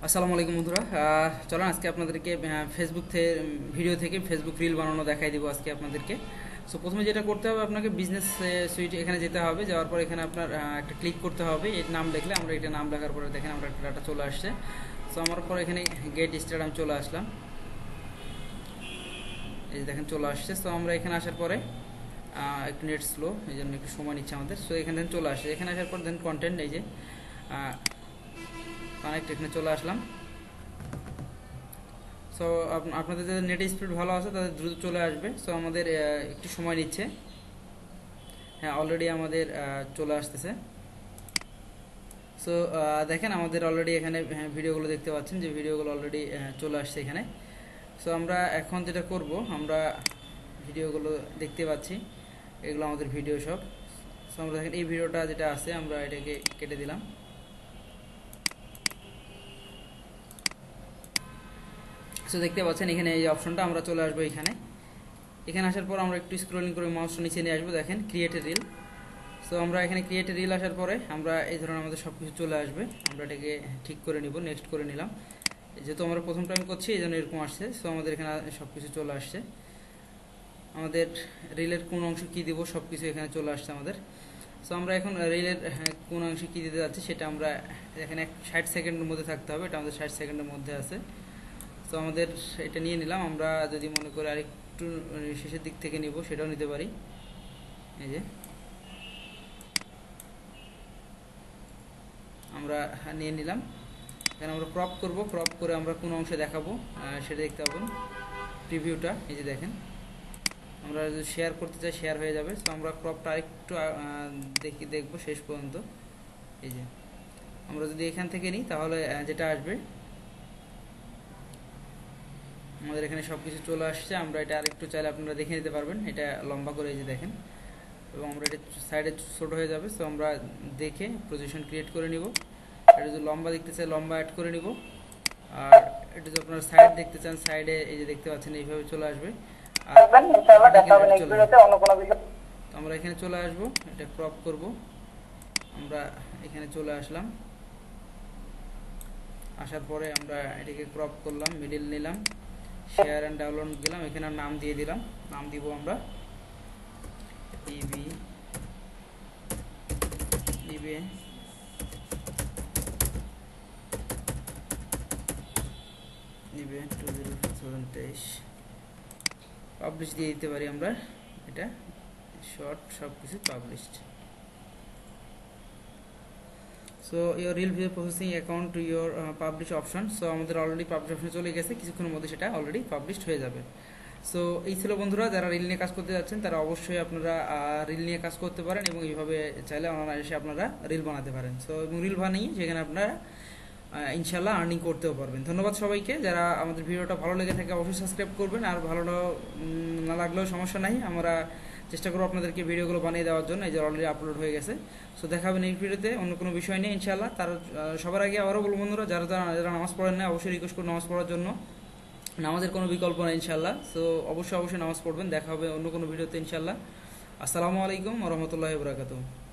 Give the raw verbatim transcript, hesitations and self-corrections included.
আসসালামু আলাইকুম বন্ধুরা। চলেন আজকে আপনাদেরকে ফেসবুক থেকে ভিডিও থেকে ফেসবুক রিল বানানো দেখাই দিব আজকে আপনাদেরকে। সো প্রথমে যেটা করতে হবে, আপনাকে বিজনেস সুইট এখানে যেতে হবে। যাওয়ার পর এখানে আপনার একটা ক্লিক করতে হবে। এর নাম লিখলে আমরা এটা নাম লেখার পরে দেখেন আমরা একটা ডাটা চলে আসছে। সো আমার পর এখানে গেট স্টার্ট আমি চলে আসলাম, এই দেখেন চলে আসছে। সো আমরা এখানে আসার পরে একটু নেট স্লো, এই জন্য একটু সময় নিচ্ছে আমাদের। সো এখানে দেন চলে আসছে, এখানে আসার পর দেন কন্টেন্ট, এই যে কানেক্ট, এখানে চলে আসলাম। সো আপনাদের যাদের নেট স্পিড ভালো আছে তাদের দ্রুত চলে আসবে। সো আমাদের একটু সময় নিচ্ছে। হ্যাঁ, অলরেডি আমাদের চলে আসতেছে। সো দেখেন আমাদের অলরেডি এখানে ভিডিওগুলো দেখতে পাচ্ছেন যে ভিডিওগুলো অলরেডি চলে আসছে এখানে। সো আমরা এখন যেটা করব, আমরা ভিডিওগুলো দেখতে পাচ্ছি, এগুলো আমাদের ভিডিও সব। সো আমরা দেখেন এই ভিডিওটা যেটা আছে আমরা এটাকে কেটে দিলাম। সো দেখতে পাচ্ছেন এখানে এই অপশনটা, আমরা চলে আসবো এখানে। এখানে আসার পর আমরা একটু স্ক্রলিং করে মাউসটা নিচে নিয়ে আসবো, দেখেন ক্রিয়েট এ রিল। সো আমরা এখানে ক্রিয়েট এ রিল আসার পরে আমরা এই ধরনের আমাদের সব কিছু চলে আসবে। আমরা এটাকে ঠিক করে নিব, নেক্সট করে নিলাম। যেহেতু আমরা প্রথম টাইম করছি এই জন্য এরকম আসছে। সো আমাদের এখানে সব কিছু চলে আসছে। আমাদের রিলের কোন অংশ কী দিব সব কিছু এখানে চলে আসছে আমাদের। সো আমরা এখন রিলের কোন অংশে কী দিতে যাচ্ছি সেটা আমরা এখানে ষাট সেকেন্ডের মধ্যে থাকতে হবে। এটা আমাদের ষাট সেকেন্ডের মধ্যে আছে। তো আমাদের এটা নিয়ে নিলাম। আমরা যদি মনে করি আরেকটু শেষের দিক থেকে নিব সেটাও নিতে পারি। এই যে আমরা নিয়ে নিলাম। এখানে আমরা ক্রপ করব, ক্রপ করে আমরা কোন অংশে দেখাবো সেটা দেখতে পাবেন প্রিভিউটা। এই যে দেখেন আমরা যদি শেয়ার করতে চাই শেয়ার হয়ে যাবে। তো আমরা ক্রপটা আরেকটু দেখি দেখবো শেষ পর্যন্ত। এই যে আমরা যদি এখান থেকে নিই তাহলে যেটা আসবে, আমাদের এখানে সব কিছু চলে আসছে। আমরা এটা আরেকটু চাইলে আপনারা দেখে নিতে পারবেন, এটা লম্বা করে এই যে দেখেন, এবং আমরা এটা সাইডে ছোট হয়ে যাবে। সো আমরা দেখে পজিশন ক্রিয়েট করে নিব। এটা যদি লম্বা দেখতে চাই লম্বা অ্যাড করে নিব, আর এটা যদি আপনারা সাইড দেখতে চান সাইডে এই যে দেখতে পাচ্ছেন এইভাবে চলে আসবে। আর আমরা এখানে চলে আসবো, এটা ক্রপ করব। আমরা এখানে চলে আসলাম, আসার পরে আমরা এটাকে ক্রপ করলাম, মিডিল নিলাম, শেয়ার অ্যান্ড ডাউনলোড গেলাম, এখানে নাম দিয়ে দিলাম। নাম দিব আমরা ইবি ইবি ইবি টু জিরো থাউজেন্ড তেইশ পাবলিশ দিয়ে দিতে পারি আমরা। এটা শর্ট সব কিছু published. So your reel video processing account to your publish option. So আমাদের অলরেডি পাবলিশ অপশন চলে গেছে, কিছুক্ষণের মধ্যে সেটা অলরেডি পাবলিশড হয়ে যাবে। সো এই ছিল বন্ধুরা, যারা রিল নিয়ে কাজ করতে যাচ্ছেন তারা অবশ্যই আপনারা রিল নিয়ে কাজ করতে পারেন, এবং এইভাবে চাইলে অনায়াসে আপনারা রিল বানাতে পারেন। সো এবং রিল বানিয়ে সেখানে আপনারা ইনশাল্লাহ আর্নিং করতেও পারবেন। ধন্যবাদ সবাইকে। যারা আমাদের ভিডিওটা ভালো লেগে থাকে অবশ্যই সাবস্ক্রাইব করবেন, আর ভালো না লাগলেও সমস্যা নাই, আমরা চেষ্টা করবো আপনাদেরকে ভিডিওগুলো বানিয়ে দেওয়ার জন্য। এই যে অলরেডি আপলোড হয়ে গেছে। সো দেখাবেন এই ভিডিওতে অন্য কোনো বিষয় নিয়ে ইনশাল্লাহ। তার সবার আগে আবারও বলবো বন্ধুরা, যারা যারা যারা নামাজ পড়েন না অবশ্যই রিকোয়েস্ট করুন নামাজ পড়ার জন্য। নামাজের কোনো বিকল্প নেই ইনশাল্লাহ। সো অবশ্যই অবশ্যই নামাজ পড়বেন। দেখা হবে অন্য কোনো ভিডিওতে ইনশাল্লাহ। আসসালামু আলাইকুম ওয়া রাহমাতুল্লাহি ওয়া বারাকাতুহু।